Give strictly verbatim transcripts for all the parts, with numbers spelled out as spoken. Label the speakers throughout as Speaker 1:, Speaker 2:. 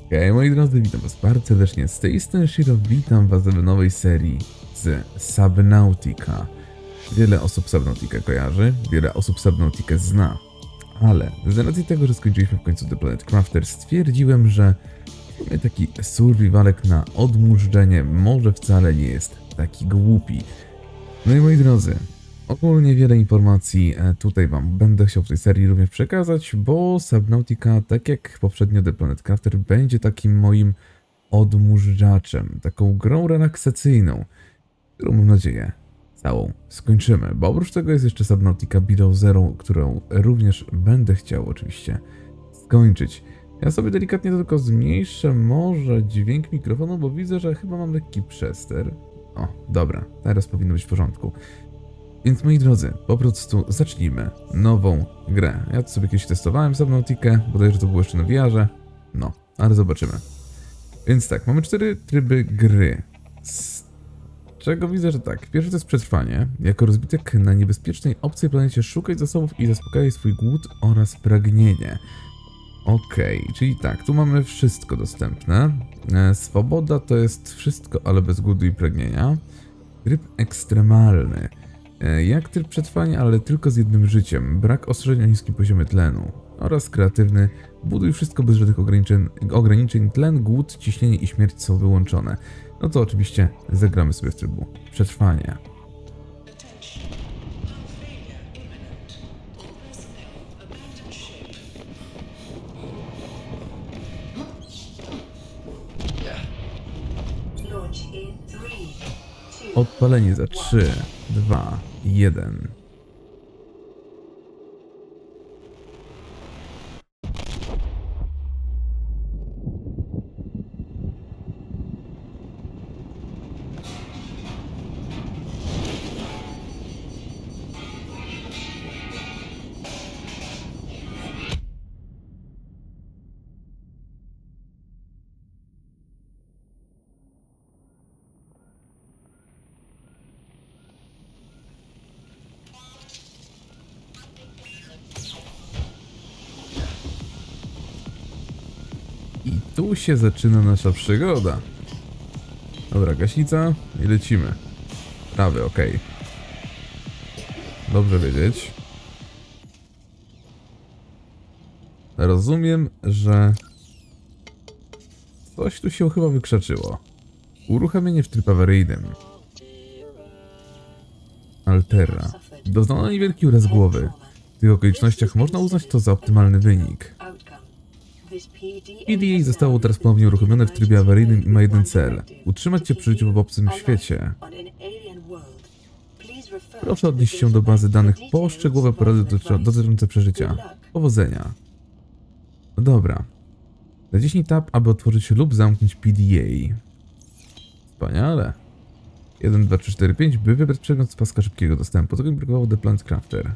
Speaker 1: Hej moi drodzy, witam was bardzo serdecznie, z tej strony Shiro, witam was w nowej serii z Subnautica. Wiele osób Subnautica kojarzy, wiele osób Subnautica zna, ale z racji tego, że skończyliśmy w końcu The Planet Crafter, stwierdziłem, że w sumie taki survivalek na odmurzczenie może wcale nie jest taki głupi. No i moi drodzy, ogólnie wiele informacji tutaj wam będę chciał w tej serii również przekazać, bo Subnautica, tak jak poprzednio The Planet Crafter, będzie takim moim odmurzaczaczem, taką grą relaksacyjną, którą mam nadzieję całą skończymy, bo oprócz tego jest jeszcze Subnautica Below Zero, którą również będę chciał oczywiście skończyć. Ja sobie delikatnie tylko zmniejszę może dźwięk mikrofonu, bo widzę, że chyba mam lekki przester. O, dobra, teraz powinno być w porządku. Więc moi drodzy, po prostu zacznijmy nową grę. Ja to sobie kiedyś testowałem Subnautikę, bodajże to było jeszcze na V R-ze. No, ale zobaczymy. Więc tak, mamy cztery tryby gry. Z czego widzę, że tak. Pierwszy to jest przetrwanie. Jako rozbitek na niebezpiecznej, obcej planecie szukaj zasobów i zaspokajaj swój głód oraz pragnienie. Okej, okay, czyli tak, tu mamy wszystko dostępne. E, swoboda to jest wszystko, ale bez głodu i pragnienia. Tryb ekstremalny. Jak tryb przetrwania, ale tylko z jednym życiem, brak ostrzeżeń o niskim poziomie tlenu. Oraz kreatywny, buduj wszystko bez żadnych ograniczeń, ograniczeń, tlen, głód, ciśnienie i śmierć są wyłączone. No to oczywiście zagramy sobie w trybu przetrwania. Odpalenie za trzy, dwa, jeden. I tu się zaczyna nasza przygoda. Dobra, gaśnica i lecimy. Prawy, ok. Dobrze wiedzieć. Rozumiem, że coś tu się chyba wykrzaczyło. Uruchomienie w trybie awaryjnym. Altera. Doznano niewielki uraz głowy. W tych okolicznościach można uznać to za optymalny wynik. P D A zostało teraz ponownie uruchomione w trybie awaryjnym i ma jeden cel. Utrzymać cię przy życiu w obcym świecie. Proszę odnieść się do bazy danych po szczegółowe porady dotyczące przeżycia. Powodzenia. No dobra. Naciśnij tab, aby otworzyć lub zamknąć P D A. Wspaniale. jeden, dwa, trzy, cztery, pięć, by wybrać przedmiot z paska szybkiego dostępu. Tego mi brakowało The Planet Crafter.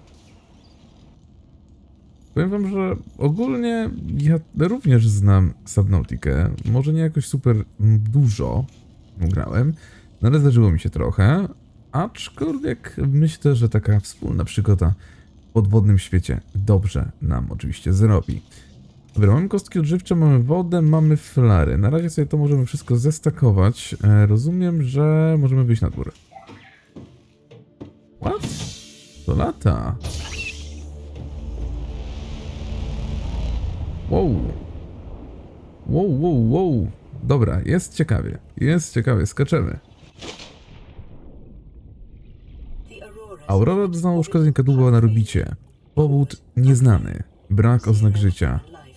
Speaker 1: Powiem wam, że ogólnie ja również znam Subnautikę. Może nie jakoś super dużo grałem, no ale zdarzyło mi się trochę. Aczkolwiek myślę, że taka wspólna przygoda w podwodnym świecie dobrze nam oczywiście zrobi. Dobra, mamy kostki odżywcze, mamy wodę, mamy flary. Na razie sobie to możemy wszystko zestakować. E, rozumiem, że możemy wyjść na dwór. What? To lata. Wow. Wow, wow, wow. Dobra, jest ciekawie. Jest ciekawie, skaczemy. Aurora doznała uszkodzeń kadłuba na orbicie. Powód nieznany. Brak oznak życia.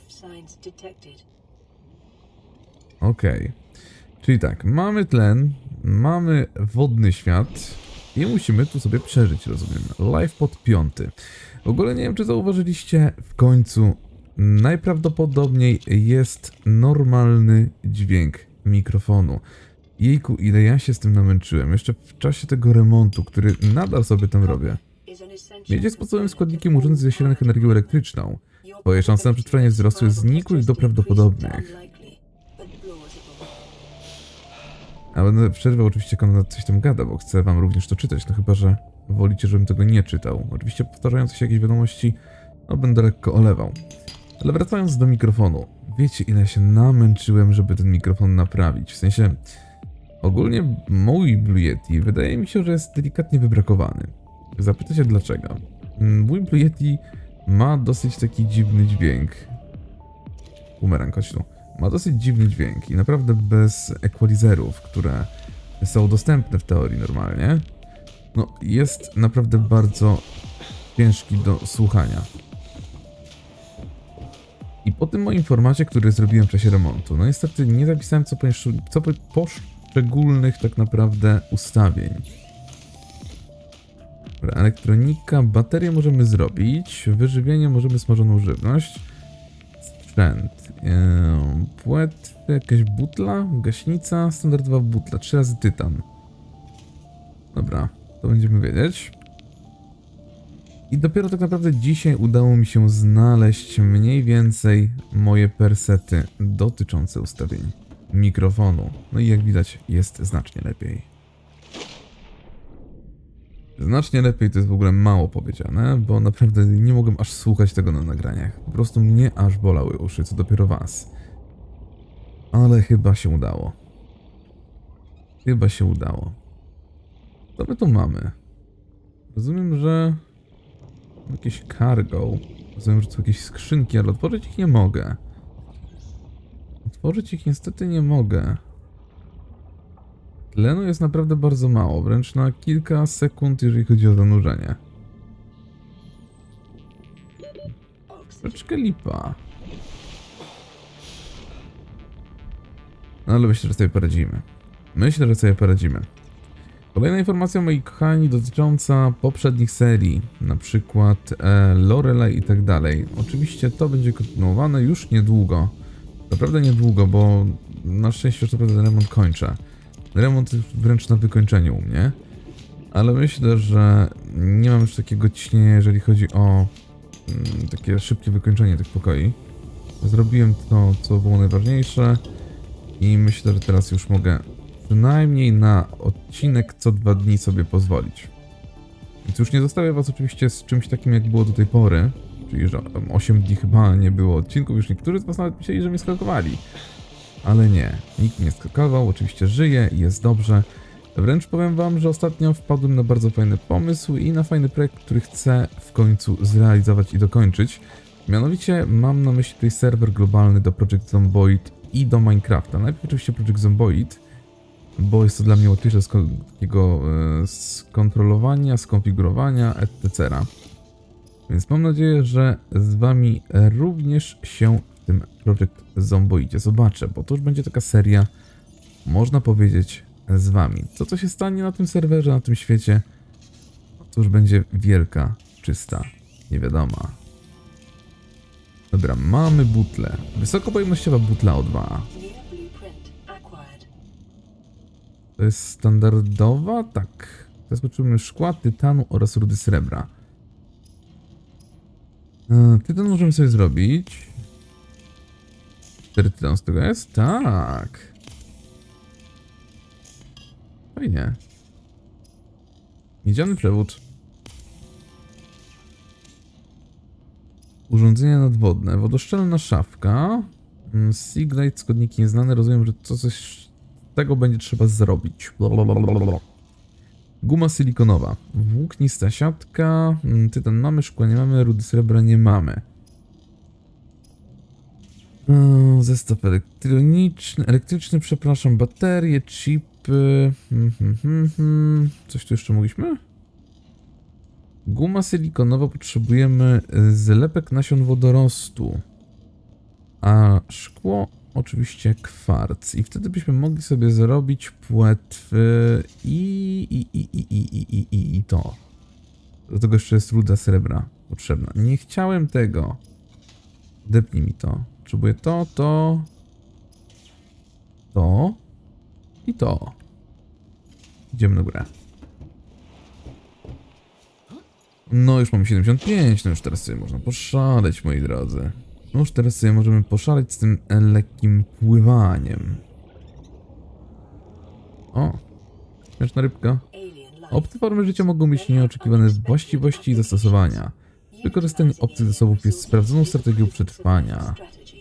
Speaker 1: Okej. Okay. Czyli tak, mamy tlen, mamy wodny świat i musimy tu sobie przeżyć, rozumiem. Life pod piąty. W ogóle nie wiem, czy zauważyliście, w końcu najprawdopodobniej jest normalny dźwięk mikrofonu. Jejku, ile ja się z tym namęczyłem. Jeszcze w czasie tego remontu, który nadal sobie tam robię. Miedź jest podstawowym składnikiem urządzeń zasilanych energią elektryczną. Twoje szanse na przetrwanie wzrosły z nikłych do prawdopodobnych. A będę przerwał oczywiście, jak coś tam gada, bo chcę wam również to czytać. No chyba, że wolicie, żebym tego nie czytał. Oczywiście powtarzające się jakieś wiadomości, no będę lekko olewał. Ale wracając do mikrofonu. Wiecie, ile się namęczyłem, żeby ten mikrofon naprawić. W sensie, ogólnie mój Blue Yeti wydaje mi się, że jest delikatnie wybrakowany. Zapyta się dlaczego. Mój Blue Yeti ma dosyć taki dziwny dźwięk. Bumerang, chodź tu. Ma dosyć dziwny dźwięk i naprawdę bez equalizerów, które są dostępne w teorii normalnie, no jest naprawdę bardzo ciężki do słuchania. I po tym moim formacie, który zrobiłem w czasie remontu, no niestety nie zapisałem co, co poszczególnych tak naprawdę ustawień. Dobra, elektronika, baterię możemy zrobić, wyżywienie możemy smażoną żywność, sprzęt, yy, płetwy, jakaś butla, gaśnica, standardowa butla, trzy razy tytan. Dobra, to będziemy wiedzieć. I dopiero tak naprawdę dzisiaj udało mi się znaleźć mniej więcej moje persety dotyczące ustawień mikrofonu. No i jak widać jest znacznie lepiej. Znacznie lepiej to jest w ogóle mało powiedziane, bo naprawdę nie mogłem aż słuchać tego na nagraniach. Po prostu mnie aż bolały uszy, co dopiero was. Ale chyba się udało. Chyba się udało. Co my tu mamy? Rozumiem, że... jakieś cargo. Rozumiem, że to są jakieś skrzynki, ale otworzyć ich nie mogę. Otworzyć ich niestety nie mogę. Tlenu jest naprawdę bardzo mało, wręcz na kilka sekund, jeżeli chodzi o zanurzenie. Troszeczkę lipa. No ale myślę, że sobie poradzimy. Myślę, że sobie poradzimy. Kolejna informacja, moi kochani, dotycząca poprzednich serii, na przykład e, Lorelei i tak dalej. Oczywiście to będzie kontynuowane już niedługo. Naprawdę niedługo, bo na szczęście już naprawdę ten remont kończę. Remont jest wręcz na wykończeniu u mnie. Ale myślę, że nie mam już takiego ciśnienia, jeżeli chodzi o mm, takie szybkie wykończenie tych pokoi. Zrobiłem to, co było najważniejsze i myślę, że teraz już mogę przynajmniej na odcinek co dwa dni sobie pozwolić. Więc już nie zostawię was oczywiście z czymś takim, jak było do tej pory. Czyli, że osiem dni chyba nie było odcinków. Już niektórzy z was nawet myśleli, że mnie skakowali. Ale nie. Nikt nie skakował. Oczywiście żyje i jest dobrze. Wręcz powiem wam, że ostatnio wpadłem na bardzo fajny pomysł i na fajny projekt, który chcę w końcu zrealizować i dokończyć. Mianowicie mam na myśli tutaj serwer globalny do Project Zomboid i do Minecrafta. Najpierw oczywiście Project Zomboid, bo jest to dla mnie łatwiejsze z takiego e, skontrolowania, skonfigurowania, et cetera. Więc mam nadzieję, że z wami również się w tym Project Zomboidzie zobaczę, bo to już będzie taka seria, można powiedzieć, z wami. Co to się stanie na tym serwerze, na tym świecie, to już będzie wielka, czysta niewiadoma. Dobra, mamy butlę. Wysokopojemnościowa butla O dwa. To jest standardowa? Tak. Teraz potrzebujemy szkła, tytanu oraz rudy srebra. E, tytan możemy sobie zrobić. cztery tytan z tego jest? Tak. Fajnie. Miedziany przewód. Urządzenia nadwodne. Wodoszczelna szafka. Seaglide, składniki nieznane. Rozumiem, że to coś z tego będzie trzeba zrobić. Blablabla. Guma silikonowa. Włóknista siatka. Tytan mamy, szkła nie mamy, rudy srebra nie mamy. Zestaw elektroniczny, elektryczny, przepraszam, baterie, chipy. Hmm, hmm, hmm, hmm. Coś tu jeszcze mogliśmy? Guma silikonowa, potrzebujemy zlepek nasion wodorostu. A szkło oczywiście kwarc. I wtedy byśmy mogli sobie zrobić płetwy i, i, i, i, i, i, i, i, i to. Do tego jeszcze jest ruda srebra potrzebna. Nie chciałem tego. Depnij mi to. Potrzebuję to, to, to i to. Idziemy na górę. No już mamy siedemdziesiąt pięć, no już teraz sobie można poszaleć, moi drodzy. No już teraz sobie możemy poszaleć z tym lekkim pływaniem. O, śmieszna rybka. Obce formy życia mogą mieć nieoczekiwane właściwości i zastosowania. Wykorzystanie obcych zasobów jest sprawdzoną strategią przetrwania.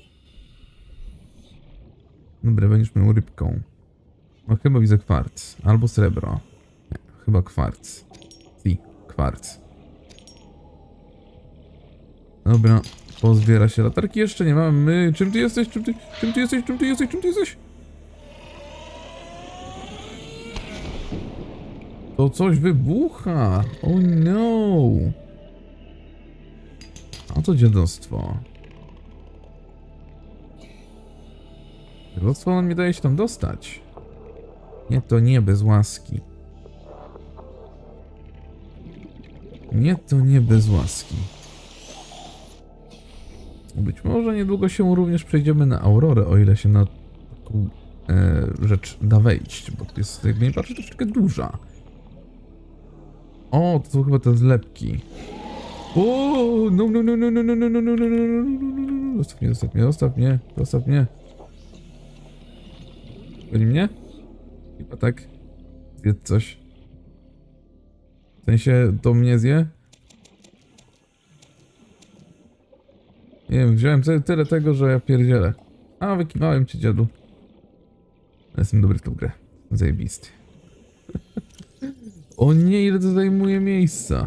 Speaker 1: Dobra, będziesz miał rybką. No chyba widzę kwarc. Albo srebro. Nie, chyba kwarc. Si, kwarc. Dobra, pozbiera się. Latarki jeszcze nie mamy. Czym ty jesteś? Czym ty, czym ty jesteś? Czym ty jesteś? Czym ty jesteś? To coś wybucha. Oh no. A to dziadostwo. Dziadostwo nam nie daje się tam dostać. Nie, to nie bez łaski. Nie, to nie bez łaski. Być może niedługo się również przejdziemy na Aurorę, o ile się na taką e, rzecz da wejść, bo to jest, jakby nie patrzę, troszeczkę duża. O, to są chyba te zlepki. O, no, no, no, no, no, no, no, no, no, no, no, zostaw mnie, zostaw mnie, zostaw mnie, zostaw mnie. Goni mnie? Chyba tak. Zjedz coś. W sensie, to mnie zje? Nie wiem, wziąłem tyle tego, że ja pierdzielę. A, wykiwałem cię, dziadu. Jestem dobry w tą grę. Zajebisty. O nie, ile to zajmuje miejsca.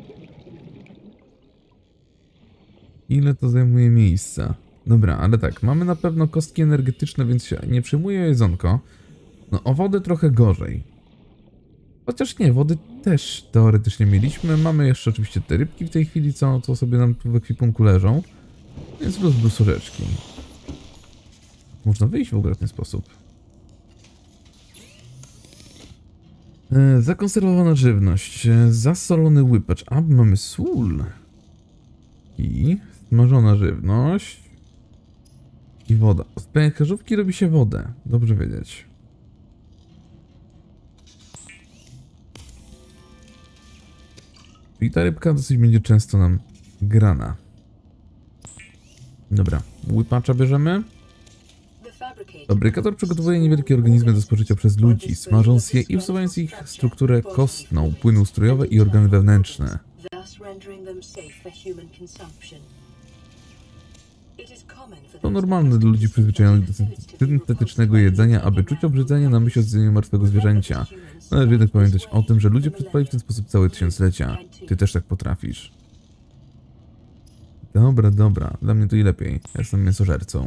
Speaker 1: Ile to zajmuje miejsca. Dobra, ale tak, mamy na pewno kostki energetyczne, więc się nie przyjmuje jedzonko. No, o wodę trochę gorzej. Chociaż nie, wody też teoretycznie mieliśmy. Mamy jeszcze oczywiście te rybki w tej chwili, co, co sobie nam w ekwipunku leżą. Więc plus blusorzeczki. Można wyjść w ogóle w ten sposób. E, zakonserwowana żywność. E, zasolony łypacz. A, mamy sól. I smażona żywność. I woda. Z pęcherzówki robi się wodę. Dobrze wiedzieć. I ta rybka dosyć będzie często nam grana. Dobra, łypacza bierzemy. Fabrykator przygotowuje niewielkie organizmy do spożycia przez ludzi, smażąc je i wsuwając ich w strukturę kostną, płyny ustrojowe i organy wewnętrzne. To normalne dla ludzi przyzwyczajonych do syntetycznego jedzenia, aby czuć obrzydzenie na myśl o zjedzeniu martwego zwierzęcia. Należy jednak pamiętać o tym, że ludzie przetrwali w ten sposób całe tysiąclecia. Ty też tak potrafisz. Dobra, dobra. Dla mnie to i lepiej. Ja jestem mięsożercą.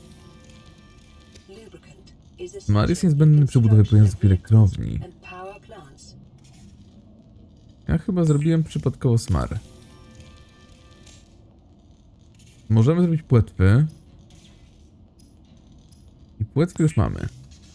Speaker 1: Smar jest niezbędny przy budowie pojazdów i elektrowni. Ja chyba zrobiłem przypadkowo smar. Możemy zrobić płetwy. I płetwy już mamy.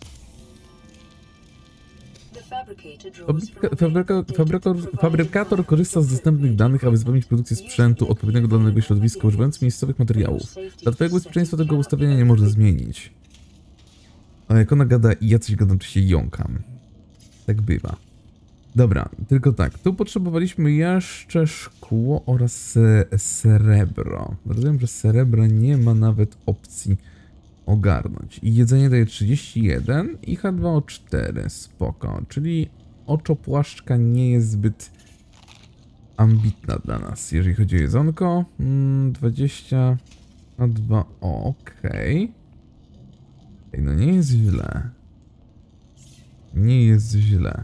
Speaker 1: Fabryka, fabryka, fabryka, fabrykator korzysta z dostępnych danych, aby zapewnić produkcję sprzętu odpowiedniego dla danego środowiska, używając miejscowych materiałów. Dla twojego bezpieczeństwa tego ustawienia nie może zmienić. A jak ona gada i ja coś gadam, to się jąkam. Tak bywa. Dobra, tylko tak. Tu potrzebowaliśmy jeszcze szkło oraz srebro. Rozumiem, że srebra nie ma nawet opcji ogarnąć. I jedzenie daje trzydzieści jeden i H dwa O cztery. Spoko. Czyli oczopłaszczka nie jest zbyt ambitna dla nas, jeżeli chodzi o jedzonko. Mm, dwadzieścia H dwa O. Okej. Okay. Ej, no nie jest źle. Nie jest źle.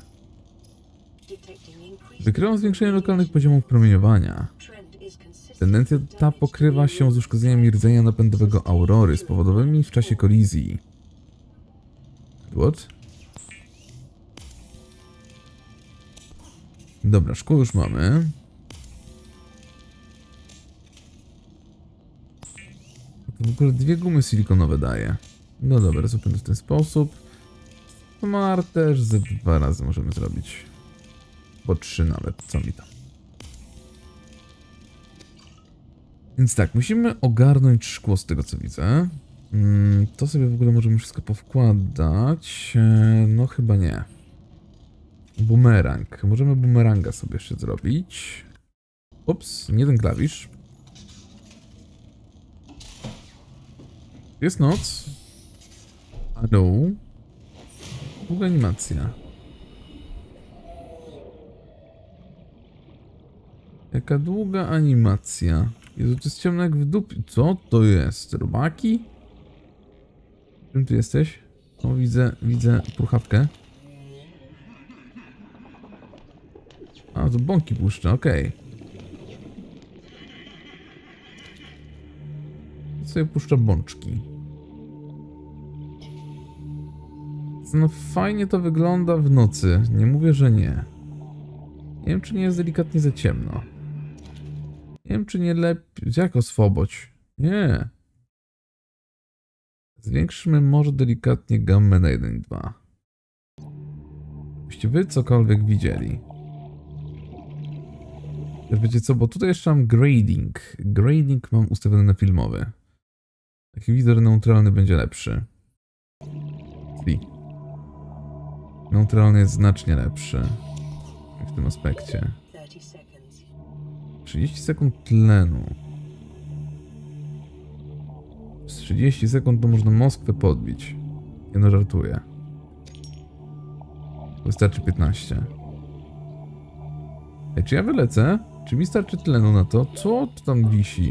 Speaker 1: Wykryłam zwiększenie lokalnych poziomów promieniowania. Tendencja ta pokrywa się z uszkodzeniami rdzenia napędowego Aurory spowodowanymi w czasie kolizji. What? Dobra, szkło już mamy. To w ogóle dwie gumy silikonowe daje. No dobra, zróbmy to w ten sposób. Smar też ze dwa razy możemy zrobić. Po trzy nawet, co mi tam. Więc tak, musimy ogarnąć szkło z tego co widzę. Hmm, to sobie w ogóle możemy wszystko powkładać. No chyba nie. Bumerang. Możemy bumeranga sobie jeszcze zrobić. Ups, nie ten klawisz. Jest noc. A no. Długa animacja. Jaka długa animacja. Jezu, to jest ciemno jak w dupie. Co to jest? Robaki? Czym ty jesteś? O, widzę, widzę purchawkę. A, to bąki puszcza, okej. Okay. Sobie puszcza bączki. No fajnie to wygląda w nocy. Nie mówię, że nie. Nie wiem, czy nie jest delikatnie za ciemno. Nie wiem, czy nie lepiej... Jak oswoboć? Nie. Zwiększmy może delikatnie gammę na jeden i dwa. Byście wy cokolwiek widzieli. Też wiecie co, bo tutaj jeszcze mam grading. Grading mam ustawiony na filmowy. Taki widok neutralny będzie lepszy. Czyli neutralny jest znacznie lepszy w tym aspekcie. trzydzieści sekund tlenu. Z trzydzieści sekund to można Moskwę podbić. Nie no, żartuję. Wystarczy piętnaście. Ej, czy ja wylecę? Czy mi starczy tlenu na to? Co to tam wisi?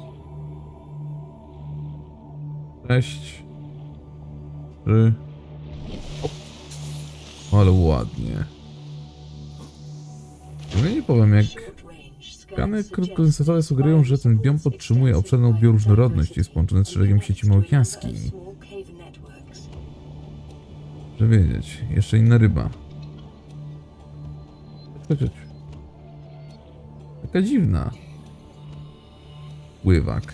Speaker 1: Sześć. Trzy. Ale ładnie. No nie powiem, jak... Skany krótkodistansowe sugerują, że ten biom podtrzymuje obszerną bioróżnorodność i jest połączony z szeregiem sieci małych jaskiń. Że wiedzieć. Jeszcze inna ryba. Chodź, chodź. Taka dziwna. Pływak.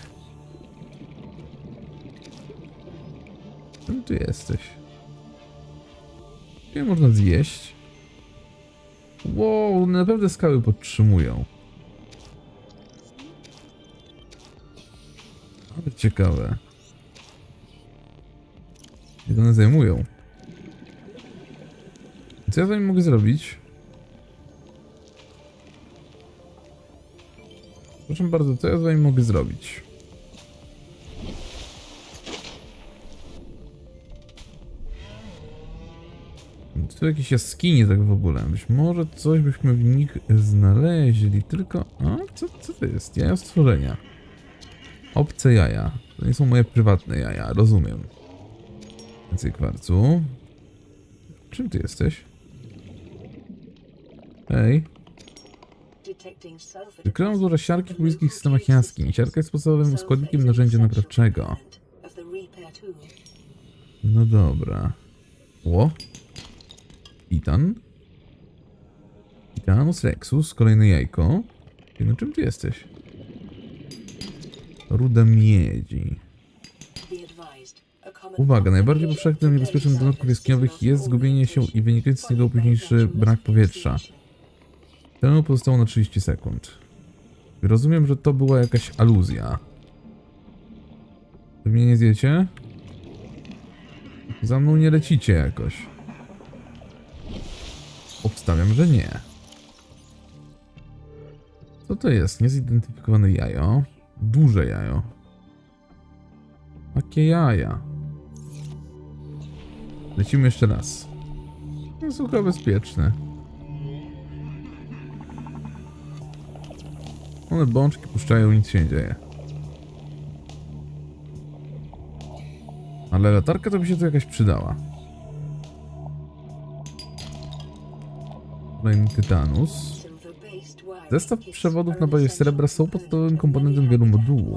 Speaker 1: Czym ty jesteś? Nie można zjeść. Wow, naprawdę skały podtrzymują. Ale ciekawe. Ile one zajmują? Co ja z wami mogę zrobić? Proszę bardzo, co ja z wami mogę zrobić? Tu jakieś jaskinie tak w ogóle. Być może coś byśmy w nich znaleźli, tylko... A, co, co to jest? Jaja stworzenia. Obce jaja. To nie są moje prywatne jaja, rozumiem. Więcej kwarcu. Czym ty jesteś? Hej. Wykryłam złoża siarki w bliskich systemach jaskiń. Siarka jest podstawowym składnikiem narzędzia naprawczego. No dobra. Ło. Titan. Titanus Rexus, kolejne jajko. I no czym ty jesteś? Ruda miedzi. Uwaga, najbardziej powszechnym niebezpiecznym do nurków jaskiniowych jest zgubienie się i wynikający z niego późniejszy brak powietrza. Temu pozostało na trzydzieści sekund. Rozumiem, że to była jakaś aluzja. Wy mnie nie zjecie? Za mną nie lecicie jakoś. Obstawiam, że nie. Co to jest? Niezidentyfikowane jajo. Duże jajo. Jakie jaja? Lecimy jeszcze raz. No, sucho bezpieczne. One bączki puszczają, nic się nie dzieje. Ale latarka to by się tu jakaś przydała. Kolejny Tytanus. Zestaw przewodów na bazie srebra są podstawowym komponentem wielu modułów.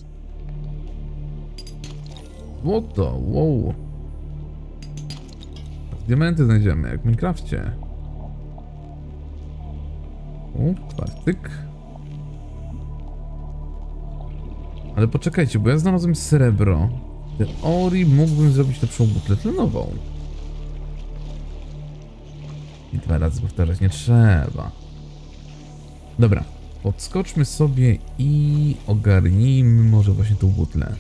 Speaker 1: Złoto, wow. Diamenty znajdziemy, jak w Minecrafcie. O, kwartyk. Ale poczekajcie, bo ja znalazłem srebro. W teorii mógłbym zrobić lepszą butlę tlenową. I dwa razy powtarzać nie trzeba. Dobra, podskoczmy sobie i ogarnijmy może właśnie tą butlę.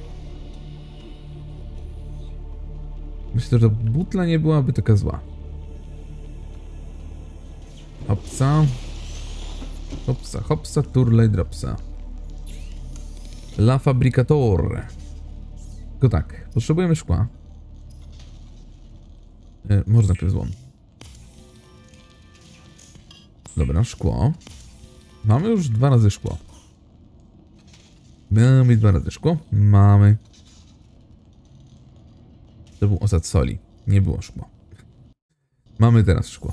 Speaker 1: Myślę, że butla nie byłaby taka zła. Hopsa. Hopsa, hopsa, turlej, dropsa. La Fabricator. Tylko tak, potrzebujemy szkła. E, może najpierw złom. Dobra, szkło. Mamy już dwa razy szkło. Mamy dwa razy szkło. Mamy. To był osad soli. Nie było szkło. Mamy teraz szkło.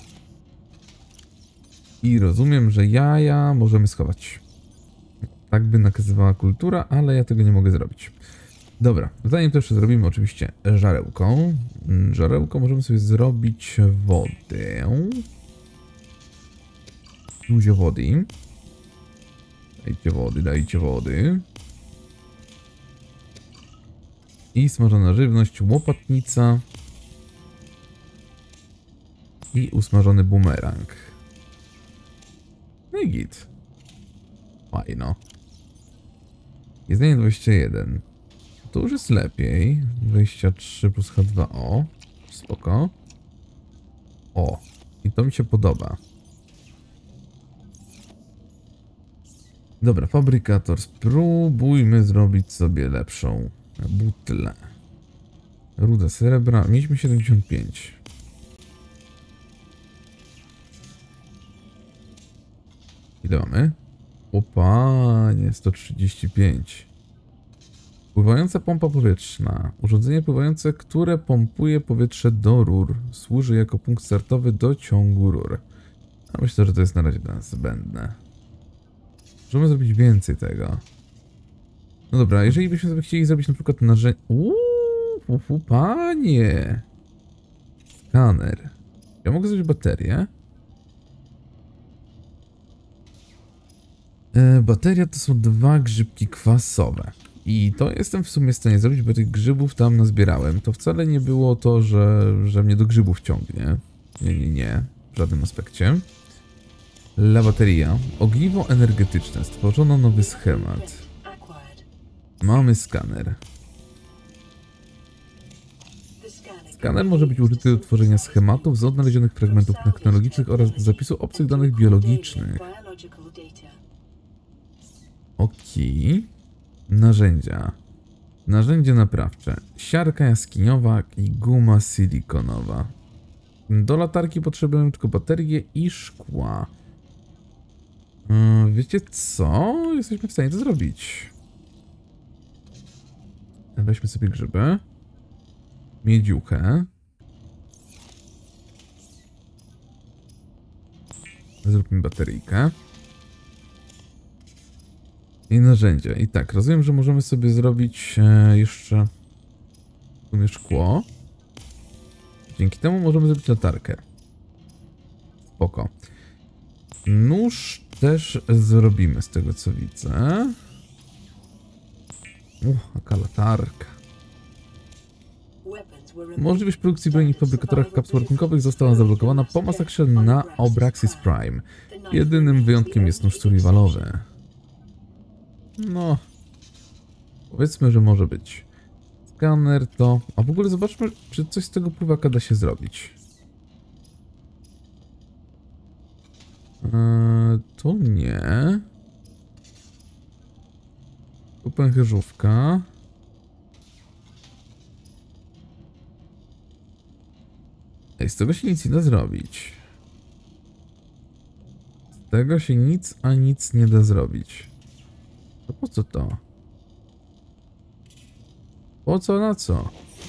Speaker 1: I rozumiem, że jaja możemy schować. Tak by nakazywała kultura, ale ja tego nie mogę zrobić. Dobra, zanim to jeszcze zrobimy oczywiście żarełko. Żarełko możemy sobie zrobić wodę. Dużo wody. Dajcie wody, dajcie wody. I smażona żywność, łopatnica. I usmażony bumerang. No i git. Fajno. Jedzenie dwadzieścia jeden. To już jest lepiej. dwadzieścia trzy plus H dwa O. Spoko. O. I to mi się podoba. Dobra, fabrykator. Spróbujmy zrobić sobie lepszą butlę. Ruda srebra. Mieliśmy siedemdziesiąt pięć. Ile mamy? O panie, sto trzydzieści pięć. Pływająca pompa powietrzna. Urządzenie pływające, które pompuje powietrze do rur. Służy jako punkt startowy do ciągu rur. A myślę, że to jest na razie dla nas zbędne. Możemy zrobić więcej tego. No dobra, jeżeli byśmy sobie chcieli zrobić na przykład narzędzie... Uuu, panie! Skaner. Ja mogę zrobić baterię? E, bateria to są dwa grzybki kwasowe. I to jestem w sumie w stanie zrobić, bo tych grzybów tam nazbierałem. To wcale nie było to, że, że mnie do grzybów ciągnie. Nie, nie, nie. W żadnym aspekcie. La bateria. Ogniwo energetyczne. Stworzono nowy schemat. Mamy skaner. Skaner może być użyty do tworzenia schematów z odnalezionych fragmentów technologicznych oraz do zapisu obcych danych biologicznych. Okej. Narzędzia. Narzędzie naprawcze. Siarka jaskiniowa i guma silikonowa. Do latarki potrzebujemy tylko baterię i szkła. Yy, wiecie co? Jesteśmy w stanie to zrobić. Weźmy sobie grzyby. Miedziuchę. Zróbmy bateryjkę. I narzędzia. I tak, rozumiem, że możemy sobie zrobić e, jeszcze szkło. Dzięki temu możemy zrobić latarkę. Spoko. Nóż też zrobimy z tego, co widzę. Uch, jaka latarka. Możliwość produkcji broni w fabrykatorach kapsuł ratunkowych została zablokowana po masakrze na Obraxis Prime. Jedynym wyjątkiem jest nóż survivalowy. No, powiedzmy, że może być. Skaner to... A w ogóle zobaczmy, czy coś z tego pływaka da się zrobić. Eee, to nie. Tu pęcherzówka. Ej, z tego się nic nie da zrobić. Z tego się nic, a nic nie da zrobić. To po co to? Po co, na co?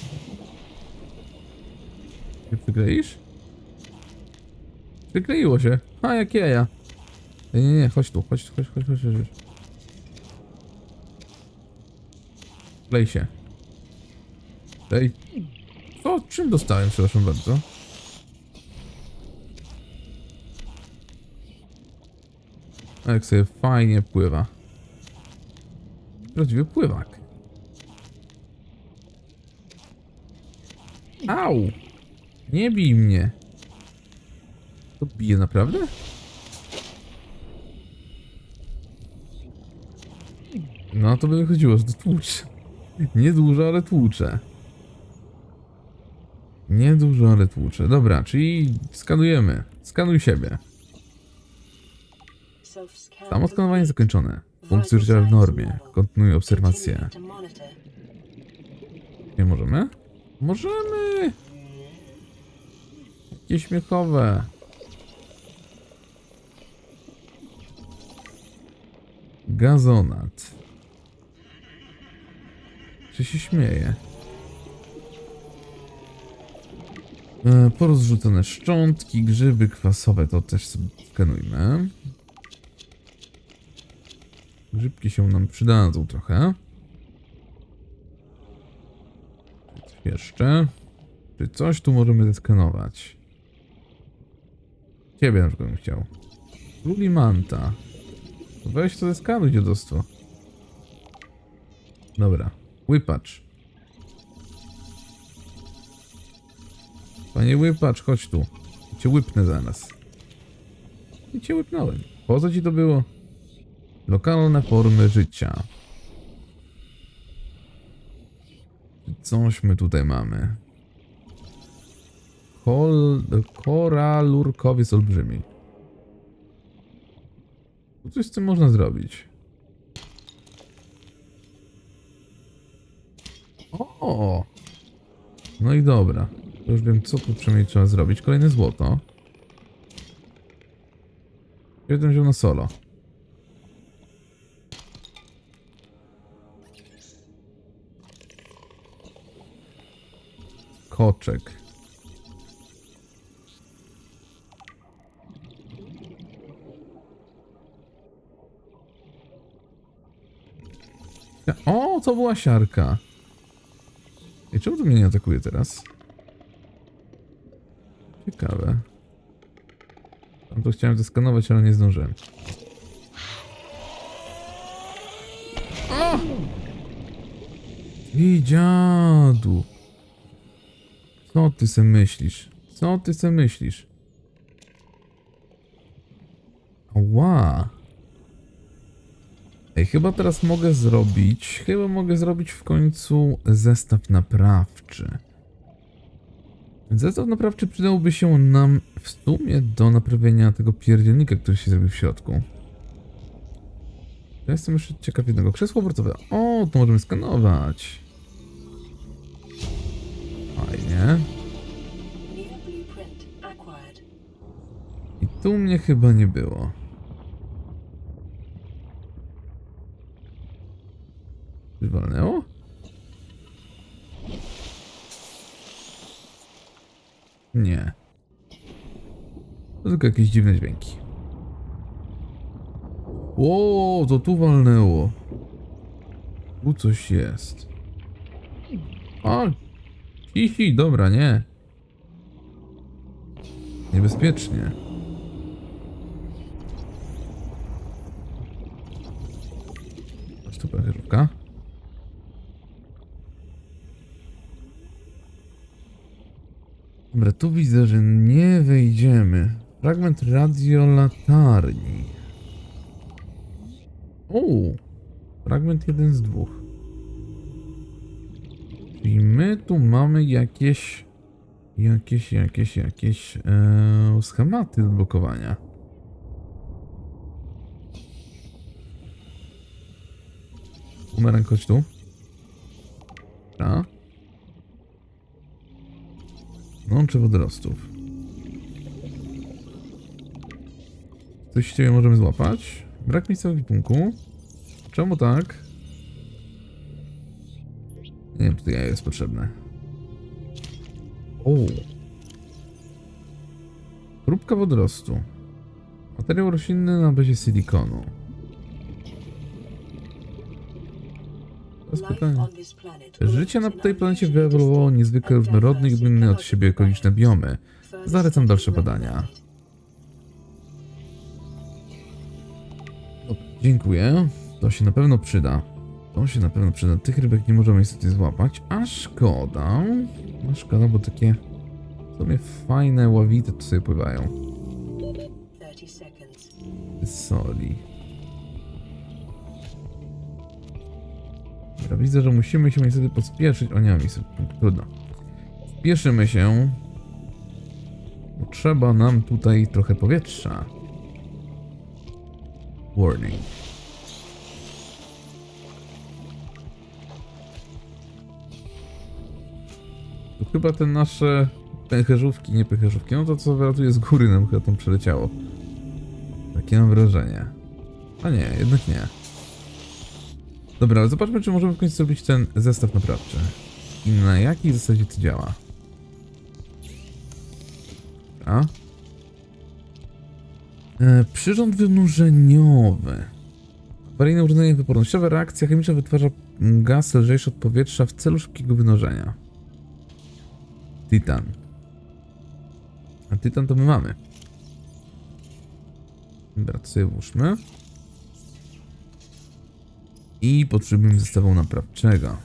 Speaker 1: Ty przykleisz? Przykleiło się. A, jak jaja. Nie, nie, nie, chodź tu, chodź, chodź, chodź, chodź, chodź. Klej się. Klej. O, czym dostałem, przepraszam bardzo? A jak sobie fajnie pływa. Prawdziwy pływak. Au! Nie bij mnie. To bije naprawdę? No to by wychodziło, że to tłucze. Nie dużo, ale tłucze. Nie dużo, ale tłucze. Dobra, czyli skanujemy. Skanuj siebie. Samo skanowanie zakończone. Funkcje życia w normie. Kontynuuj obserwację. Nie możemy? Możemy! Jakie śmiechowe. Gazonat. Czy się śmieje? E, porozrzucone szczątki, grzyby kwasowe, to też sobie skanujmy. Grzybki się nam przydadzą trochę. Jeszcze. Czy coś tu możemy zeskanować? Ciebie na przykład bym chciał. Lulimanta. Weź to zeskanuj, dziadostwo. Dobra. Łypacz. Panie łypacz, chodź tu. I cię łypnę zaraz. I cię łypnąłem. Po co ci to było? Lokalne formy życia. Coś my tutaj mamy. Kol... Koralurkowiec olbrzymi. Coś z tym można zrobić. O! No i dobra. To już wiem, co tu przynajmniej trzeba zrobić. Kolejne złoto. Jeden wziął na solo. Koczek. O, to była siarka. I czemu to mnie nie atakuje teraz? Ciekawe. Tam to chciałem zeskanować, ale nie zdążyłem. O! I dziadu. Co ty se myślisz? Co ty se myślisz? Ła. Ej, chyba teraz mogę zrobić... Chyba mogę zrobić w końcu zestaw naprawczy. Zestaw naprawczy przydałby się nam w sumie do naprawienia tego pierdzielnika, który się zrobił w środku. Ja jestem jeszcze ciekaw jednego. Krzesło obrotowe. O, to możemy skanować. Fajnie. I tu mnie chyba nie było. Wywalnęło? Nie. To tylko jakieś dziwne dźwięki. O, to tu walnęło. Tu coś jest. O! Hihi, dobra, nie. Niebezpiecznie. Chodź tu, pęcherówka. Dobra, tu widzę, że nie wejdziemy. Fragment radiolatarni. O! Fragment jeden z dwóch. Czyli my tu mamy jakieś... Jakieś, jakieś, jakieś... Ee, schematy odblokowania. Bumerang, chodź tu. Dobra. Łącze wodorostów. Coś z ciebie możemy złapać? Brak miejsca w ekwipunku. Czemu tak? Nie wiem, czy to jajo jest potrzebne. O. Próbka wodorostu. Materiał roślinny na bazie silikonu. Teraz pytanie. Życie na tej planecie wyewoluowało niezwykle różnorodne i odmienne od siebie okoliczne biomy. Zalecam dalsze badania. Dobra, dziękuję. To się na pewno przyda. To się na pewno przyda. Tych rybek nie możemy niestety złapać. A szkoda. A szkoda, bo takie w sumie fajne ławite tu sobie pływają. Soli. Ja widzę, że musimy się niestety pospieszyć. O, nie mam miejsca. Trudno. Spieszymy się. Bo trzeba nam tutaj trochę powietrza. Warning. To chyba te nasze pęcherzówki, nie pęcherzówki, no to co wylatuje z góry nam chyba tam przeleciało. Takie mam wrażenie. A nie, jednak nie. Dobra, ale zobaczmy, czy możemy w końcu zrobić ten zestaw naprawczy. I na jakiej zasadzie to działa. A? E, przyrząd wynurzeniowy. Awaryjne urządzenie wypornościowe. Reakcja chemiczna wytwarza gaz lżejszy od powietrza w celu szybkiego wynurzenia. Tytan. A tytan to my mamy. Dobra, to sobie włóżmy. I potrzebujemy zestawu naprawczego.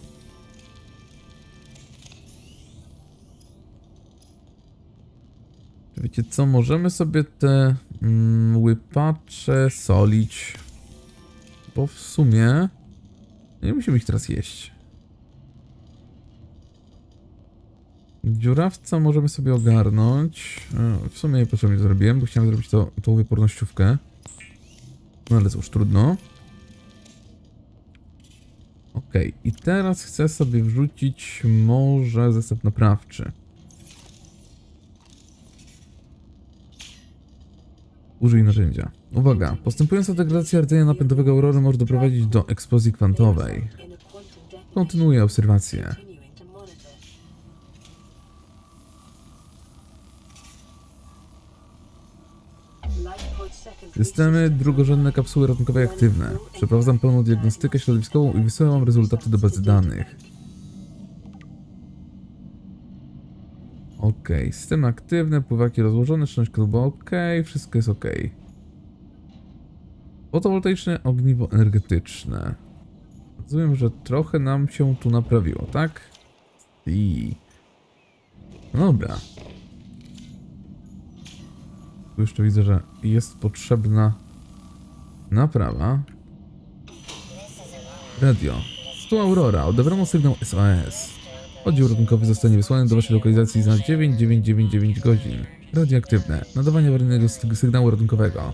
Speaker 1: Wiecie co, możemy sobie te mm, łypacze solić. Bo w sumie nie musimy ich teraz jeść. Dziurawca możemy sobie ogarnąć. E, w sumie niepotrzebnie to zrobiłem, bo chciałem zrobić to, tą wypornościówkę. No ale cóż, trudno. Ok, i teraz chcę sobie wrzucić może zestaw naprawczy. Użyj narzędzia. Uwaga, postępująca degradacja rdzenia napędowego Aurory może doprowadzić do eksplozji kwantowej. Kontynuuję obserwację. Systemy drugorzędne kapsuły ratunkowej aktywne. Przeprowadzam pełną diagnostykę środowiskową i wysyłam rezultaty do bazy danych. Ok, systemy aktywne, pływaki rozłożone, szczęść klubu ok, wszystko jest ok. Fotowoltaiczne ogniwo energetyczne. Rozumiem, że trochę nam się tu naprawiło, tak? I... No dobra. Tu jeszcze widzę, że jest potrzebna naprawa. Radio. Tu Aurora. Odebrano sygnał S O S. Oddział ratunkowy zostanie wysłany do waszej lokalizacji za dziewięć dziewięć dziewięć dziewięć godzin. Radioaktywne. Nadawanie awaryjnego sygnału ratunkowego.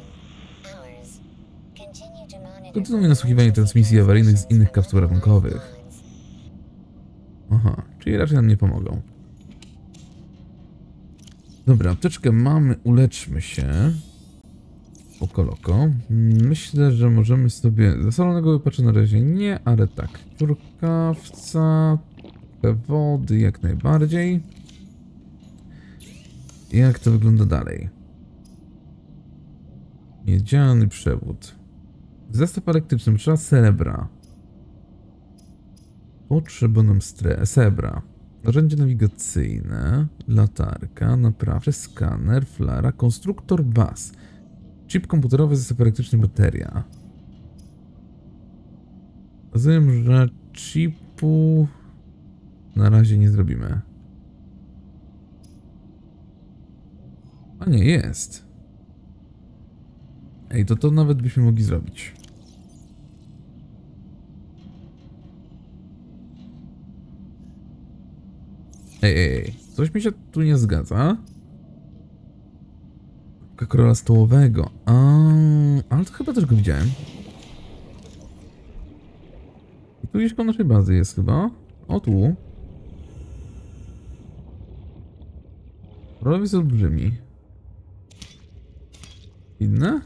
Speaker 1: Kontynuuję nasłuchiwanie transmisji awaryjnych z innych kapsuł ratunkowych. Aha, czyli raczej nam nie pomogą. Dobra, apteczkę mamy, uleczmy się. Pokoloko. Myślę, że możemy sobie... Zasalonego wypacza na razie nie, ale tak. Turkawca, te wody jak najbardziej. Jak to wygląda dalej? Miedziany przewód. Zestaw elektryczny, potrzeba srebra. Potrzeba nam srebra. Narzędzie nawigacyjne, latarka, naprawczy, skaner, flara, konstruktor baz. Chip komputerowy, zestaw elektryczny, bateria. Rozumiem, że chipu na razie nie zrobimy. A nie, jest. Ej, to to nawet byśmy mogli zrobić. Ej, ej, ej, coś mi się tu nie zgadza. Króla stołowego. A, ale to chyba też go widziałem. I tu gdzieś koło naszej bazy jest chyba. O, tu. Rolowiec olbrzymi. Inne?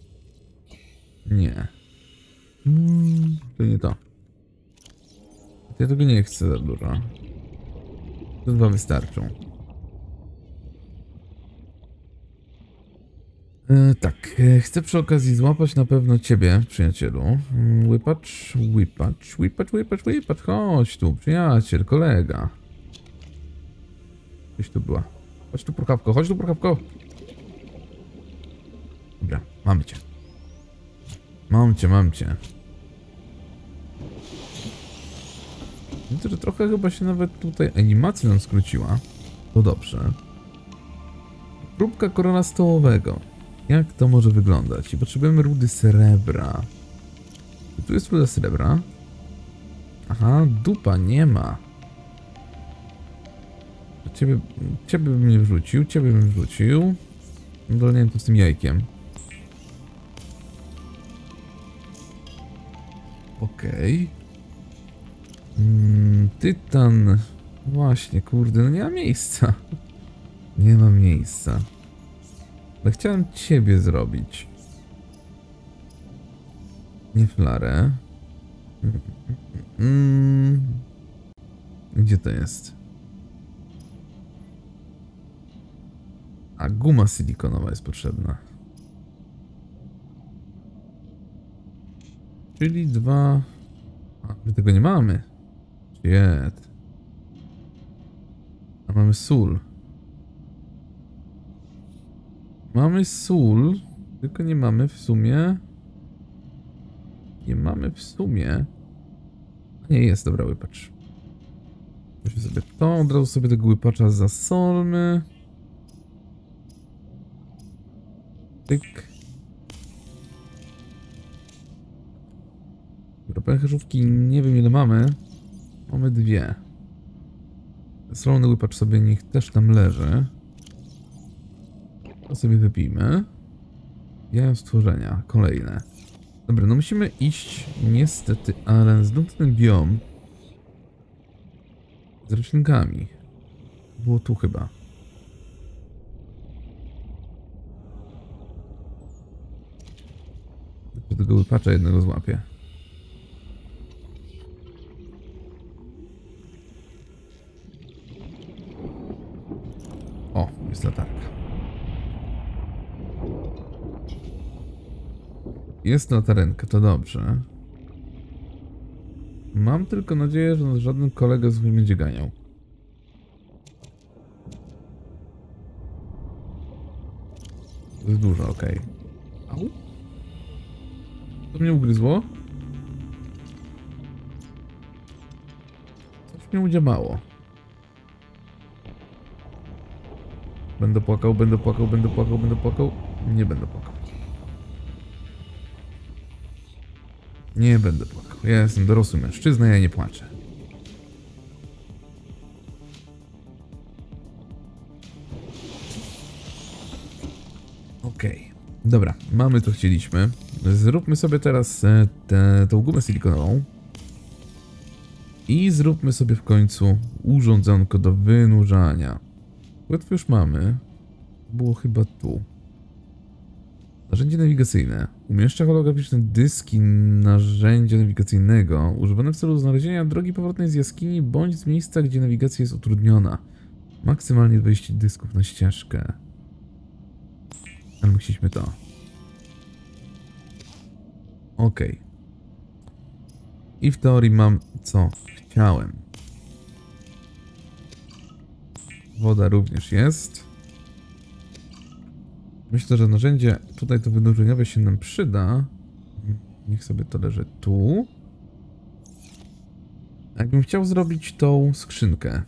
Speaker 1: Nie. Hmm, to nie to. Ja tego nie chcę za dużo. To dwa wystarczą. E, tak, e, chcę przy okazji złapać na pewno ciebie, przyjacielu. Łypacz, łypacz, łypacz, łypacz, łypacz, chodź tu, przyjaciel, kolega. Gdzieś tu była. Chodź tu, prokawko, chodź tu, prokawko. Dobra, mamy cię. Mam cię, mam cię. Widzę, że trochę chyba się nawet tutaj animacja nam skróciła. To dobrze. Próbka korona stołowego. Jak to może wyglądać? I potrzebujemy rudy srebra. Tu jest ruda srebra. Aha, dupa nie ma. Ciebie, ciebie bym nie wrzucił, ciebie bym wrzucił. No nie wiem, to z tym jajkiem. Okej. Okay. Mm, tytan. Właśnie, kurde, no nie ma miejsca. Nie ma miejsca. Ale chciałem ciebie zrobić. Nie flarę. Mm. Gdzie to jest? A guma silikonowa jest potrzebna. Czyli dwa... A, my tego nie mamy. Shit. A mamy sól. Mamy sól, tylko nie mamy w sumie... Nie mamy w sumie... Nie jest, dobra, łypacz. Weźmy sobie to, od razu sobie tego łypacza zasolmy. Tyk. Dobra, pęcherzówki nie wiem ile mamy. Mamy dwie. Solony łypacz sobie niech też tam leży. To sobie wypijmy. Jajo stworzenia, kolejne. Dobra, no musimy iść niestety, ale znów ten biom z roślinkami. Było tu chyba. Do tego łypacza jednego złapię. O, jest latarka. Jest latarenka, to dobrze. Mam tylko nadzieję, że żaden kolega z nim będzie ganiał. To jest dużo, okej. Okay. Au. Co mnie ugryzło? Coś mnie udziamało. Będę płakał, będę płakał, będę płakał, będę płakał. Nie będę płakał. Nie będę płakał. Ja jestem dorosły mężczyzna, ja nie płaczę. Okej. Okay. Dobra, mamy co chcieliśmy. Zróbmy sobie teraz tę tą gumę silikonową. I zróbmy sobie w końcu urządzonko do wynurzania. Płetwy już mamy. Było chyba tu. Narzędzie nawigacyjne. Umieszcza holograficzne dyski narzędzia nawigacyjnego używane w celu znalezienia drogi powrotnej z jaskini bądź z miejsca, gdzie nawigacja jest utrudniona. Maksymalnie dwadzieścia dysków na ścieżkę. Ale musieliśmy to. Ok. I w teorii mam co chciałem. Woda również jest. Myślę, że narzędzie tutaj to wynurzeniowe się nam przyda. Niech sobie to leży tu. Jakbym chciał zrobić tą skrzynkę.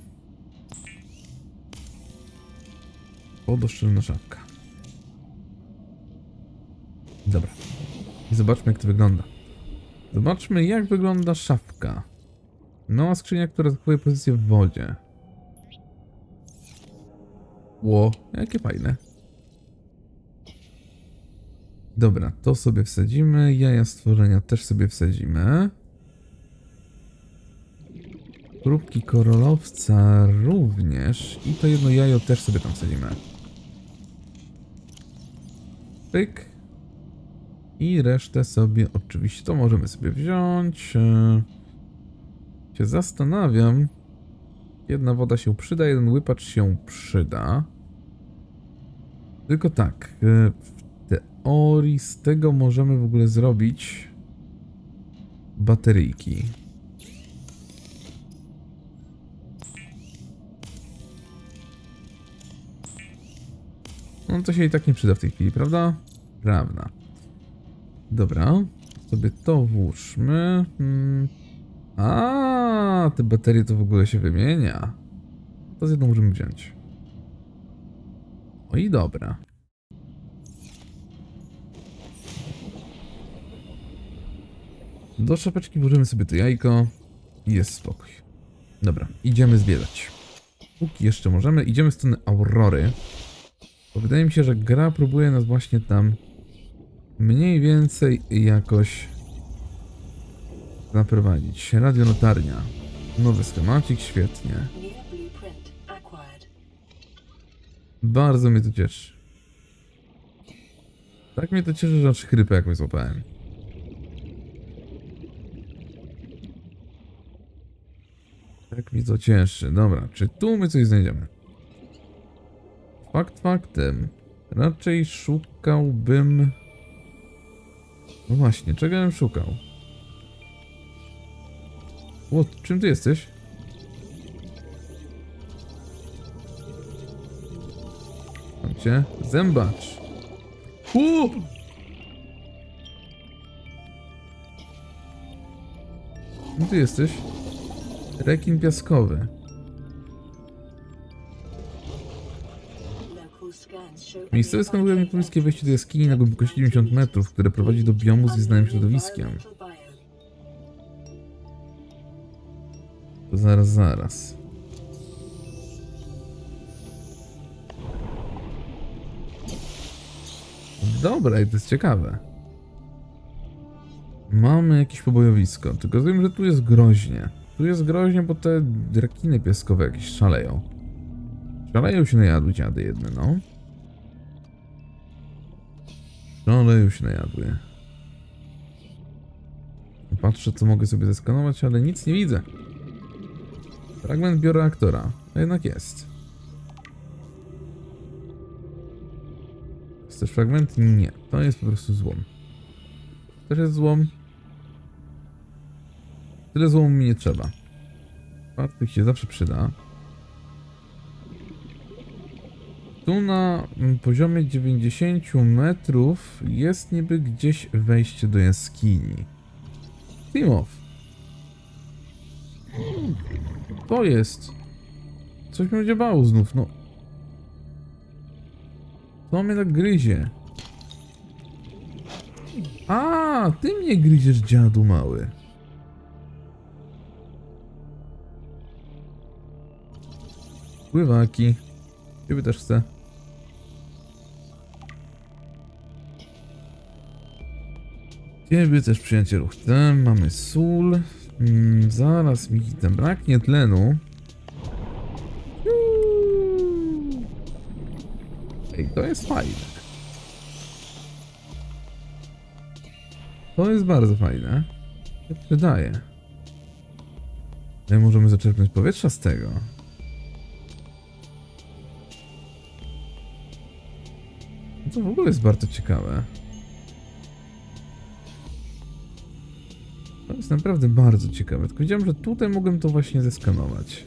Speaker 1: Wodoszczelna szafka. Dobra. I zobaczmy, jak to wygląda. Zobaczmy, jak wygląda szafka. Mała skrzynia, która zachowuje pozycję w wodzie. Ło, jakie fajne. Dobra, to sobie wsadzimy. Jaja stworzenia też sobie wsadzimy. Próbki korolowca również. I to jedno jajo też sobie tam wsadzimy. Pyk. I resztę sobie oczywiście to możemy sobie wziąć. Się zastanawiam. Jedna woda się przyda, jeden łypacz się przyda. Tylko tak. W teorii z tego możemy w ogóle zrobić bateryjki. No to się i tak nie przyda w tej chwili, prawda? Prawda. Dobra, sobie to włóżmy. Hmm. A, te baterie to w ogóle się wymienia. To z jedną możemy wziąć. O i dobra. Do szapeczki włożymy sobie to jajko i jest spokój. Dobra, idziemy zwiedzać. Póki jeszcze możemy, idziemy w stronę Aurory. Bo wydaje mi się, że gra próbuje nas właśnie tam mniej więcej jakoś zaprowadzić. Radionotarnia. Nowy schemacik, świetnie. Bardzo mnie to cieszy. Tak mnie to cieszy, że aż chrypę jakąś złapałem. Tak mi to cieszy. Dobra, czy tu my coś znajdziemy? Fakt faktem. Raczej szukałbym... No właśnie, czego bym szukał? O, czym ty jesteś? Mam cię. Zębacz. U! Czym ty jesteś? Rekin piaskowy. Miejscowe skanują mi pobliskie wejście do jaskini na głębokości dziewięćdziesiąt metrów, które prowadzi do biomu z nieznanym środowiskiem. To zaraz, zaraz. Dobra, i to jest ciekawe. Mamy jakieś pobojowisko, tylko wiem, że tu jest groźnie. Tu jest groźnie, bo te rekiny piaskowe jakieś szaleją. Szaleją się najadły dziady jedne, no. Szaleją się najadły. Patrzę, co mogę sobie zeskanować, ale nic nie widzę. Fragment bioreaktora. A jednak jest. Jest też fragment? Nie. To jest po prostu złom. Też jest złom. Tyle złomu mi nie trzeba. Czwartych się zawsze przyda. Tu na poziomie dziewięćdziesięciu metrów jest niby gdzieś wejście do jaskini. Timow. To jest. Coś mi będzie bało znów, no. Co mnie tak gryzie? A, ty mnie gryziesz, dziadu mały. Pływaki. Ciebie też chcę. Ciebie też, przyjacielu, chcę. Mamy sól. Mm, zaraz mi tam braknie tlenu. Ej, to jest fajne. To jest bardzo fajne. To przydaje. Ale możemy zaczerpnąć powietrza z tego. To w ogóle jest bardzo ciekawe. To jest naprawdę bardzo ciekawe. Tylko wiedziałem, że tutaj mogłem to właśnie zeskanować.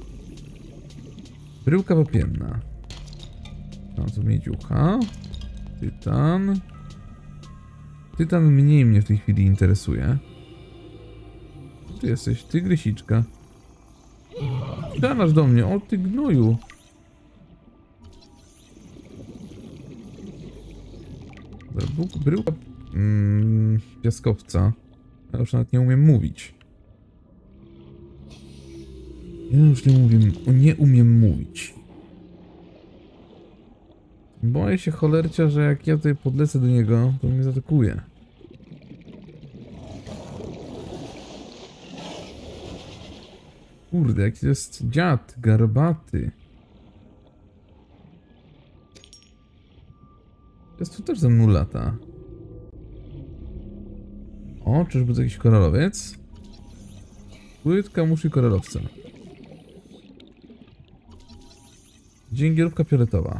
Speaker 1: Bryłka wapienna. Tam co miedziucha. Tytan. Tytan mniej mnie w tej chwili interesuje. Ty jesteś, tygrysiczka. Danasz do mnie, o ty gnoju. Bryłka mm, piaskowca. Ja już nawet nie umiem mówić. Ja już nie umiem, nie umiem mówić. Boję się cholercia, że jak ja tutaj podlecę do niego, to mnie zaatakuje. Kurde, jaki to jest dziad, garbaty. Jest tu też ze mną lata. O, czyżby to jakiś koralowiec? Płytka muszy koralowca. Dzięgierówka fioletowa.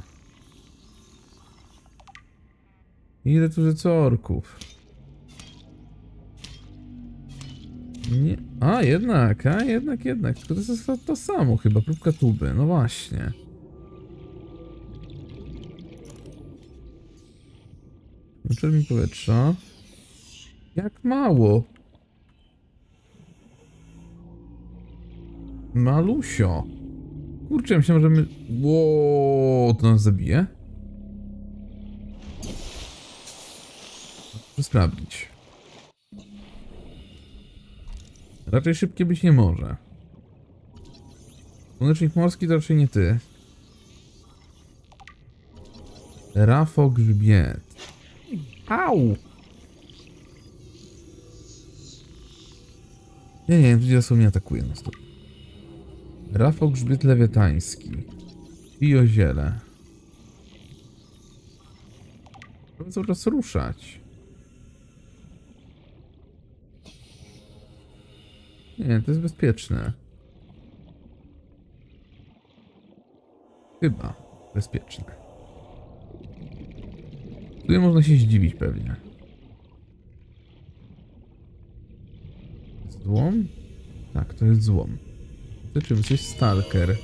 Speaker 1: Ile tu rzeczy orków? Nie. A, jednak, a, jednak, jednak. Tylko to jest to, to samo chyba, próbka tuby. No właśnie. Czerwień powietrza. Jak mało. Malusio. Kurczę, myślałem, że my... Ło, to nas zabije? Muszę sprawdzić. Raczej szybkie być nie może. Słonecznik morski to raczej nie ty. Rafo grzbiet. Au! Nie, nie, ludzie są mnie atakuje na stop. Rafał grzbiet lewiatański. I oziele. Trzeba cały czas ruszać. Nie, to jest bezpieczne. chyba bezpieczne. Tutaj można się zdziwić pewnie. Złom? Tak, to jest złom. To czym coś stalker.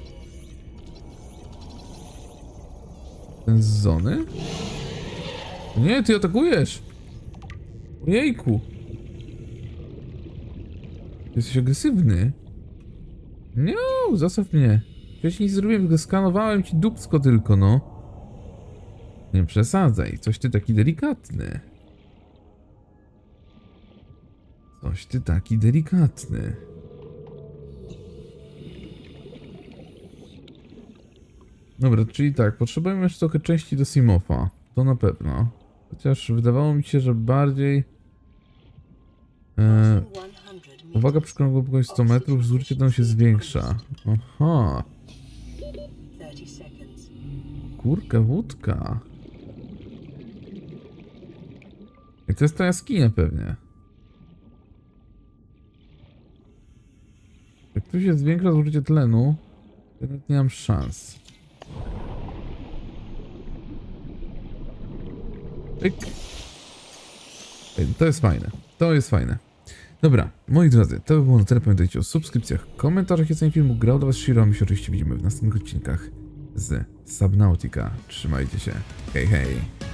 Speaker 1: Ten z zony? Nie, ty atakujesz! Ojejku! Jesteś agresywny. Nie, zostaw mnie. Wcześniej nic zrobiłem, tylko skanowałem ci dupsko tylko, no. Nie przesadzaj, coś ty taki delikatny. Coś ty taki delikatny. Dobra, czyli tak, potrzebujemy jeszcze trochę części do Simofa. To na pewno. Chociaż wydawało mi się, że bardziej... E, uwaga, przy krągłości sto metrów, zużycie tam się zwiększa. Aha. Kurka, wódka. I to jest ta jaskinia pewnie. Jak tu się zwiększa zużycie tlenu, to nawet nie mam szans. Pyk. To jest fajne. To jest fajne. Dobra, moi drodzy, to by było na tyle. Pamiętajcie o subskrypcjach, komentarzach i ocenie filmu. Grał dla was Shiro, a my się oczywiście widzimy w następnych odcinkach z Subnautica. Trzymajcie się. Hej, hej.